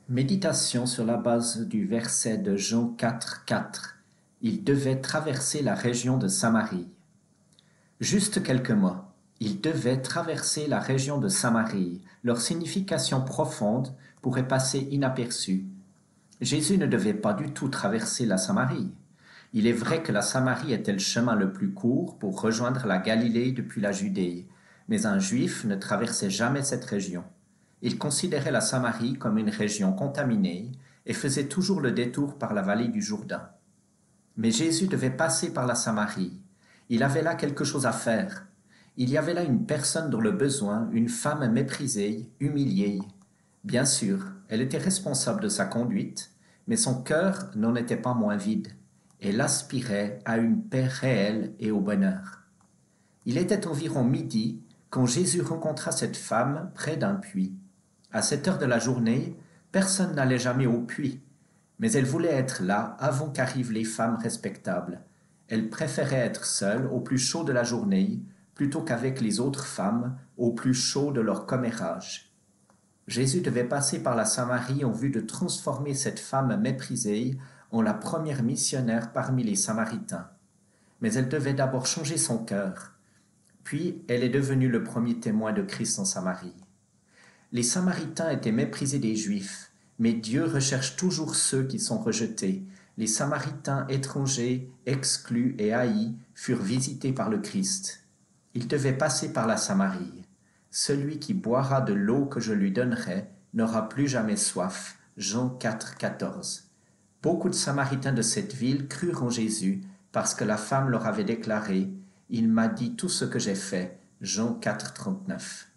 Méditation sur la base du verset de Jean 4, 4. Il devait traverser la région de Samarie. Juste quelques mots. Il devait traverser la région de Samarie. Leur signification profonde pourrait passer inaperçue. Jésus ne devait pas du tout traverser la Samarie. Il est vrai que la Samarie était le chemin le plus court pour rejoindre la Galilée depuis la Judée, mais un Juif ne traversait jamais cette région. Il considérait la Samarie comme une région contaminée et faisait toujours le détour par la vallée du Jourdain. Mais Jésus devait passer par la Samarie. Il avait là quelque chose à faire. Il y avait là une personne dans le besoin, une femme méprisée, humiliée. Bien sûr, elle était responsable de sa conduite, mais son cœur n'en était pas moins vide. Elle aspirait à une paix réelle et au bonheur. Il était environ midi quand Jésus rencontra cette femme près d'un puits. À cette heure de la journée, personne n'allait jamais au puits, mais elle voulait être là avant qu'arrivent les femmes respectables. Elle préférait être seule au plus chaud de la journée plutôt qu'avec les autres femmes au plus chaud de leur commérage. Jésus devait passer par la Samarie en vue de transformer cette femme méprisée en la première missionnaire parmi les Samaritains. Mais elle devait d'abord changer son cœur. Puis elle est devenue le premier témoin de Christ en Samarie. Les Samaritains étaient méprisés des Juifs, mais Dieu recherche toujours ceux qui sont rejetés. Les Samaritains étrangers, exclus et haïs furent visités par le Christ. Ils devaient passer par la Samarie. Celui qui boira de l'eau que je lui donnerai n'aura plus jamais soif. Jean 4, 14. Beaucoup de Samaritains de cette ville crurent en Jésus parce que la femme leur avait déclaré « Il m'a dit tout ce que j'ai fait » Jean 4, 39.